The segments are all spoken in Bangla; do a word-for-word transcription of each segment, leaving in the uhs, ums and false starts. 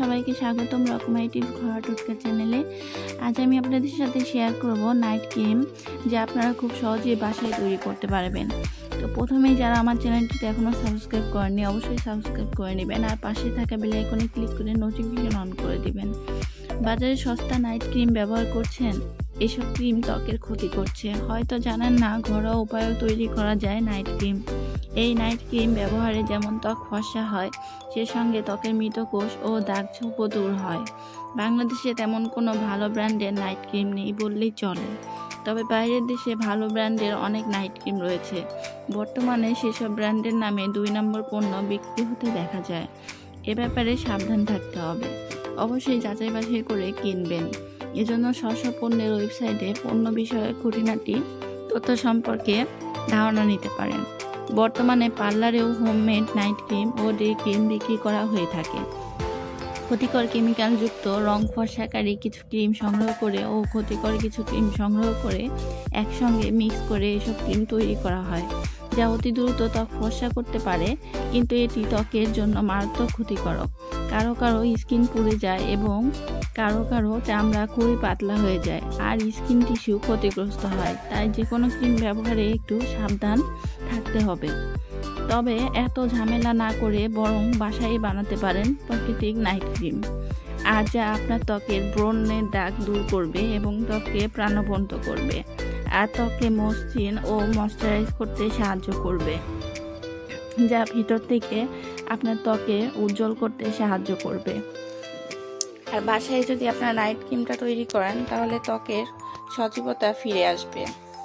সবাইকে স্বাগতম রকমারি টিপস ঘরোয়া টোটকা চ্যানেলে। আজ আমি আপনাদের সাথে শেয়ার করব নাইট ক্রিম, যা আপনারা খুব সহজেই বাসায় তৈরি করতে পারবেন। তো প্রথমেই যারা আমার চ্যানেলটিতে এখনও সাবস্ক্রাইব করেননি অবশ্যই সাবস্ক্রাইব করে নেবেন, আর পাশে থাকা বেল আইকনে ক্লিক করে নোটিফিকেশন অন করে দিবেন। বাজারে সস্তা নাইট ক্রিম ব্যবহার করছেন, এসব ক্রিম ত্বকের ক্ষতি করছে। হয়তো জানেন না ঘরোয়া উপায়েও তৈরি করা যায় নাইট ক্রিম। এই নাইট ক্রিম ব্যবহারে যেমন ত্বক ফর্সা হয়, সে সঙ্গে ত্বকের মৃত কোষ ও দাগ ছোপও দূর হয়। বাংলাদেশে তেমন কোনো ভালো ব্র্যান্ডের নাইট ক্রিম নেই বললেই চলে, তবে বাইরের দেশে ভালো ব্র্যান্ডের অনেক নাইট ক্রিম রয়েছে। বর্তমানে সেসব ব্র্যান্ডের নামে দুই নম্বর পণ্য বিক্রি হতে দেখা যায়। এ ব্যাপারে সাবধান থাকতে হবে, অবশ্যই যাচাই বাছাই করে কিনবেন। এজন্য স্ব পণ্যের ওয়েবসাইটে পণ্য বিষয়ে খুঁটিনাটি তথ্য সম্পর্কে ধারণা নিতে পারেন। বর্তমানে পার্লারেও হোমমেড নাইট ক্রিম ও ডে ক্রিম বিক্রি করা হয়ে থাকে। ক্ষতিকর কেমিক্যালযুক্ত রং ফর্সাকারী কিছু ক্রিম সংগ্রহ করে ও ক্ষতিকর কিছু ক্রিম সংগ্রহ করে একসঙ্গে মিক্স করে এসব ক্রিম তৈরি করা হয়, যা অতি দ্রুত ত্বক ফর্সা করতে পারে, কিন্তু এটি ত্বকের জন্য মারাত্মক ক্ষতিকারক। কারো কারো স্কিন পুড়ে যায় এবং কারো কারো চামড়া খুবই পাতলা হয়ে যায়, আর স্কিন টিস্যু ক্ষতিগ্রস্ত হয়। তাই যে কোনো ক্রিম ব্যবহারে একটু সাবধান থাকতে হবে। তবে এত ঝামেলা না করে বরং বাসায় বানাতে পারেন প্রাকৃতিক নাইট ক্রিম, আর যা আপনার ত্বকের ব্রণের দাগ দূর করবে এবং ত্বককে প্রাণবন্ত করবে, আর ত্বককে মসৃণ ও ময়শ্চারাইজ করতে সাহায্য করবে, যা ভিতর থেকে আপনার ত্বকে উজ্জ্বল করতে সাহায্য করবে। আর বাসায় যদি আপনার নাইট ক্রিমটা তৈরি করেন তাহলে ত্বকের সজীবতা ফিরে আসবে,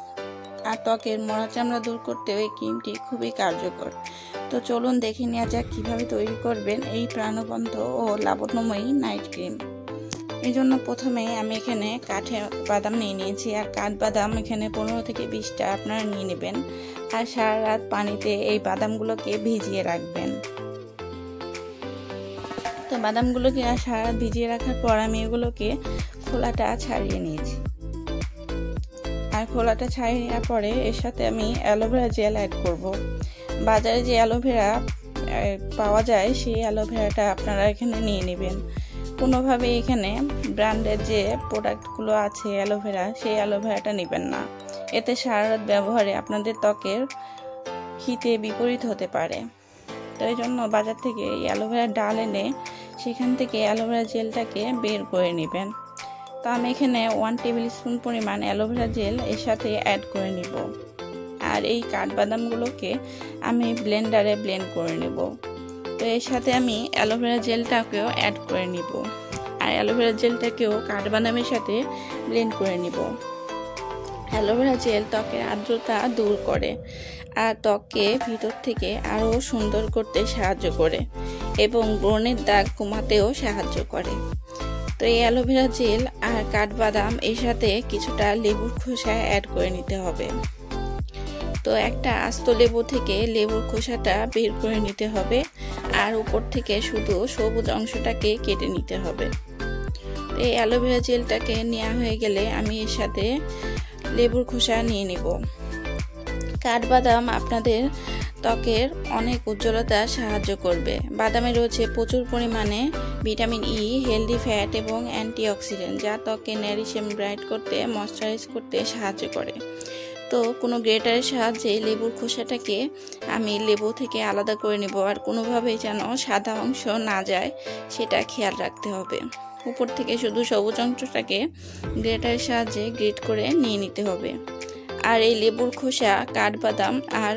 আর ত্বকের মরা চামড়া দূর করতে এই ক্রিমটি খুবই কার্যকর। তো চলুন দেখে নেওয়া যাক কীভাবে তৈরি করবেন এই প্রাণবন্ত ও লাবণ্যময়ী নাইট ক্রিম। এই জন্য প্রথমে আমি এখানে কাঠে বাদাম নিয়ে নিয়েছি, আর কাঠবাদাম এখানে পনেরো থেকে বিশটা আপনারা নিয়ে নেবেন, আর সারা রাত পানিতে এই বাদামগুলোকে ভিজিয়ে রাখবেন। তো বাদামগুলোকে আর সারা রাত ভিজিয়ে রাখার পর আমি এগুলোকে খোলাটা ছাড়িয়ে নিয়েছি, আর খোলাটা ছাড়িয়ে নেওয়ার পরে এর সাথে আমি অ্যালোভেরা জেল অ্যাড করব। বাজারে যে অ্যালোভেরা পাওয়া যায় সেই অ্যালোভেরাটা আপনারা এখানে নিয়ে নেবেন। কোনোভাবে এখানে ব্র্যান্ডের যে প্রোডাক্টগুলো আছে অ্যালোভেরা, সেই অ্যালোভেরাটা নেবেন না, এতে সারা রাত ব্যবহারে আপনাদের ত্বকের হিতে বিপরীত হতে পারে। তো এই জন্য বাজার থেকে এই অ্যালোভেরা ডাল এনে সেখান থেকে অ্যালোভেরা জেলটাকে বের করে নেবেন। তো আমি এখানে ওয়ান টেবিল স্পুন পরিমাণ অ্যালোভেরা জেল এর সাথে অ্যাড করে নিব, আর এই কাঠবাদামগুলোকে আমি ব্লেন্ডারে ব্লেন্ড করে নেব। তো এর সাথে আমি অ্যালোভেরা জেলটাকেও অ্যাড করে নিব, আর অ্যালোভেরা জেলটাকেও কাঠবাদামের সাথে ব্লেন্ড করে নিব। অ্যালোভেরা জেল ত্বকের আর্দ্রতা দূর করে, আর ত্বককে ভিতর থেকে আরও সুন্দর করতে সাহায্য করে এবং ব্রণের দাগ কমাতেও সাহায্য করে। তো এই অ্যালোভেরা জেল আর কাঠবাদাম এর সাথে কিছুটা লেবুর খোসা অ্যাড করে নিতে হবে। তো একটা আস্ত লেবু থেকে লেবুর খোসাটা বের করে নিতে হবে, আর উপর থেকে শুধু সবুজ অংশটাকে কেটে নিতে হবে। তো এই অ্যালোভেরা জেলটাকে নেওয়া হয়ে গেলে আমি এর সাথে লেবুর খোসা নিয়ে নিব। কাঠবাদাম আপনাদের ত্বকের অনেক উজ্জ্বলতা সাহায্য করবে। বাদামে রয়েছে প্রচুর পরিমাণে ভিটামিন ই, হেলদি ফ্যাট এবং অ্যান্টিঅক্সিডেন্ট, যা ত্বককে নারিশ এবং ব্রাইট করতে, ময়শ্চারাইজ করতে সাহায্য করে। তো কোনো গ্রেটারের সাহায্যে লেবুর খোসাটাকে আমি লেবু থেকে আলাদা করে নেব, আর কোনোভাবেই যেন সাদা অংশ না যায় সেটা খেয়াল রাখতে হবে। উপর থেকে শুধু সবুজ অংশটাকে গ্রেটারের সাহায্যে গ্রেট করে নিয়ে নিতে হবে। আর এই লেবুর খোসা, কাঠবাদাম আর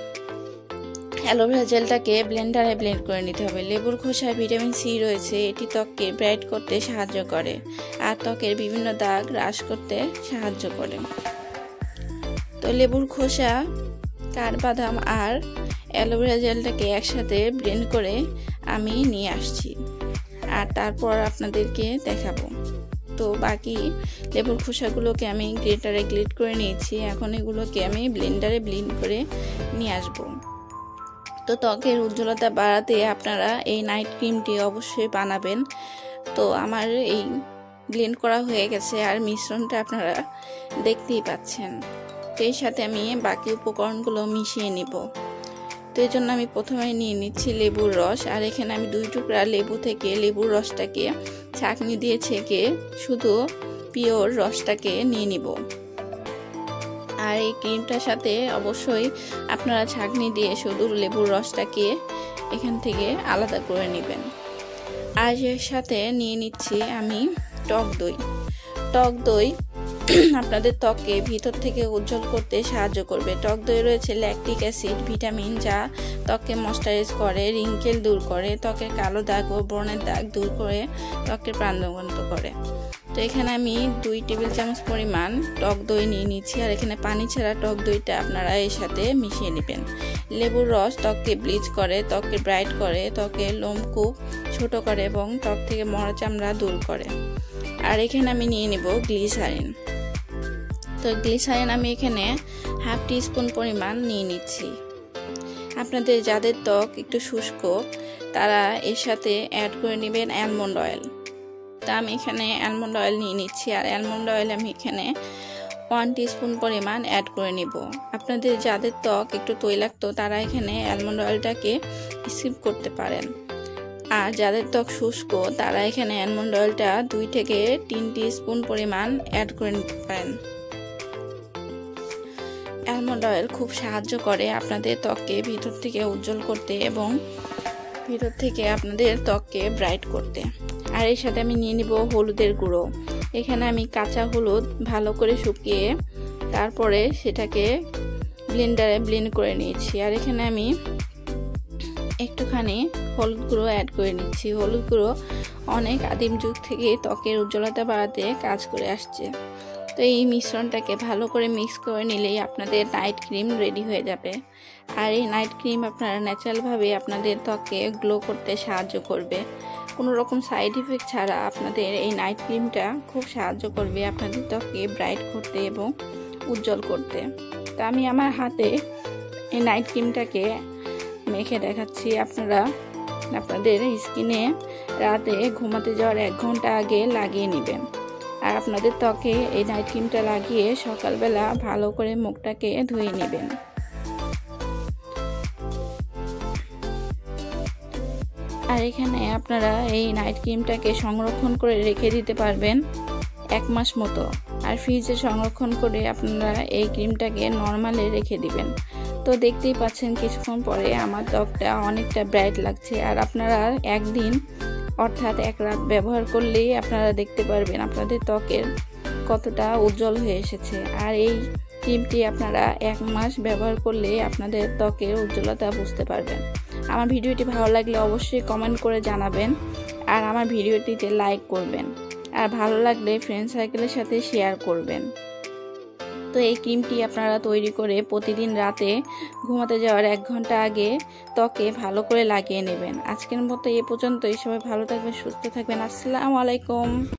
অ্যালোভেরা জেলটাকে ব্লেন্ডারে ব্লেন্ড করে নিতে হবে। লেবুর খোসায় ভিটামিন সি রয়েছে, এটি ত্বককে ব্রাইট করতে সাহায্য করে, আর ত্বকের বিভিন্ন দাগ হ্রাস করতে সাহায্য করে। তো লেবুর খোসা, কাঠবাদাম আর অ্যালোভেরা জেলটাকে একসাথে ব্লেন্ড করে আমি নিয়ে আসছি, আর তারপর আপনাদেরকে দেখাবো। তো বাকি লেবুর খোসাগুলোকে আমি গ্রেটারে গ্রেট করে নিয়েছি, এখন এগুলোকে আমি ব্লেন্ডারে ব্লেন্ড করে নিয়ে আসবো। তো ত্বকের উজ্জ্বলতা বাড়াতে আপনারা এই নাইট ক্রিমটি অবশ্যই বানাবেন। তো আমার এই ব্লেন্ড করা হয়ে গেছে, আর মিশ্রণটা আপনারা দেখতেই পাচ্ছেন। তো এর সাথে আমি বাকি উপকরণগুলো মিশিয়ে নিব। তো এই জন্য আমি প্রথমে নিয়ে নিচ্ছি লেবুর রস। আর এখানে আমি দুই টুকরা লেবু থেকে লেবুর রসটাকে ছাঁকনি দিয়ে ছেঁকে শুধু পিওর রসটাকে নিয়ে নিব। আর এই ক্রিমটার সাথে অবশ্যই আপনারা ছাঁকনি দিয়ে শুধু লেবুর রসটাকে এখান থেকে আলাদা করে নেবেন। আর এর সাথে নিয়ে নিচ্ছি আমি টক দই। টক দই আপনাদের ত্বককে ভিতর থেকে উজ্জ্বল করতে সাহায্য করবে। টক দই রয়েছে ল্যাকটিক অ্যাসিড, ভিটামিন, যা ত্বককে ময়েশ্চারাইজ করে, রিঙ্কেল দূর করে, ত্বকের কালো দাগ ও ব্রণের দাগ দূর করে, ত্বকের প্রাণবন্ত করে। তো এখানে আমি দুই টেবিল চামচ পরিমাণ টক দই নিয়ে নিচ্ছি। আর এখানে পানি ছাড়া টক দইটা আপনারা এর সাথে মিশিয়ে নেবেন। লেবুর রস ত্বককে ব্লিচ করে, ত্বককে ব্রাইট করে, ত্বকের লোমকূপ ছোট করে এবং ত্বক থেকে মরা চামড়া দূর করে। আর এখানে আমি নিয়ে নেব গ্লিসারিন। তো গ্লিসারিন আমি এখানে হাফ টি স্পুন পরিমাণ নিয়ে নিচ্ছি। আপনাদের যাদের ত্বক একটু শুষ্ক তারা এর সাথে অ্যাড করে নেবেন অ্যালমন্ড অয়েল। তা আমি এখানে অ্যালমন্ড অয়েল নিয়ে নিচ্ছি। আর অ্যালমন্ড অয়েল আমি এখানে ওয়ান টিস্পুন পরিমাণ অ্যাড করে নেব। আপনাদের যাদের ত্বক একটু তৈলাক্ত তারা এখানে অ্যালমন্ড অয়েলটাকে স্কিপ করতে পারেন। আর যাদের ত্বক শুষ্ক তারা এখানে অ্যালমন্ড অয়েলটা দুই থেকে তিন টিস্পুন পরিমাণ অ্যাড করে নিতে পারেন। অ্যালমন্ড অয়েল খুব সাহায্য করে আপনাদের ত্বককে ভিতর থেকে উজ্জ্বল করতে এবং ভিতর থেকে আপনাদের ত্বককে ব্রাইট করতে। আর এর সাথে আমি নিয়ে নিব হলুদের গুঁড়ো। এখানে আমি কাঁচা হলুদ ভালো করে শুকিয়ে তারপরে সেটাকে ব্লেন্ডারে ব্লেন্ড করে নিয়েছি। আর এখানে আমি একটুখানি হলুদ গুঁড়ো অ্যাড করে নিচ্ছি। হলুদ গুঁড়ো অনেক আদিম যুগ থেকে ত্বকের উজ্জ্বলতা বাড়াতে কাজ করে আসছে। তো এই মিশ্রণটাকে ভালো করে মিক্স করে নিলেই আপনাদের নাইট ক্রিম রেডি হয়ে যাবে। আর এই নাইট ক্রিম আপনারা ন্যাচারালভাবে আপনাদের ত্বককে গ্লো করতে সাহায্য করবে। কোনো রকম সাইড ইফেক্ট ছাড়া আপনাদের এই নাইট ক্রিমটা খুব সাহায্য করবে আপনাদের ত্বককে ব্রাইট করতে এবং উজ্জ্বল করতে। তা আমি আমার হাতে এই নাইট ক্রিমটাকে মেখে দেখাচ্ছি। আপনারা আপনাদের স্কিনে রাতে ঘুমাতে যাওয়ার এক ঘন্টা আগে লাগিয়ে নেবেন। আর আপনাদের ত্বকে এই নাইট ক্রিমটা লাগিয়ে সকালবেলা ভালো করে মুখটাকে ধুয়ে নেবেন। আর এখানে আপনারা এই নাইট ক্রিমটাকে সংরক্ষণ করে রেখে দিতে পারবেন এক মাস মতো। আর ফ্রিজে সংরক্ষণ করে আপনারা এই ক্রিমটাকে নর্মালে রেখে দিবেন। তো দেখতেই পাচ্ছেন কিছুক্ষণ পরে আমার ত্বকটা অনেকটা ব্রাইট লাগছে। আর আপনারা একদিন অর্থাৎ এক রাত ব্যবহার করলেই আপনারা দেখতে পারবেন আপনাদের ত্বকের কতটা উজ্জ্বল হয়ে এসেছে। আর এই ক্রিমটি আপনারা এক মাস ব্যবহার করলে আপনাদের ত্বকের উজ্জ্বলতা বুঝতে পারবেন। আমার ভিডিওটি ভালো লাগলে অবশ্যই কমেন্ট করে জানাবেন। আর আমার ভিডিওটিতে লাইক করবেন। আর ভালো লাগলে ফ্রেন্ড সার্কেলের সাথে শেয়ার করবেন। তো এই ক্রিমটি আপনারা তৈরি করে প্রতিদিন রাতে ঘুমাতে যাওয়ার এক ঘন্টা আগে ত্বকে ভালো করে লাগিয়ে নেবেন। আজকের মতো এ পর্যন্তই। সবাই ভালো থাকবেন, সুস্থ থাকবেন। আসসালামু আলাইকুম।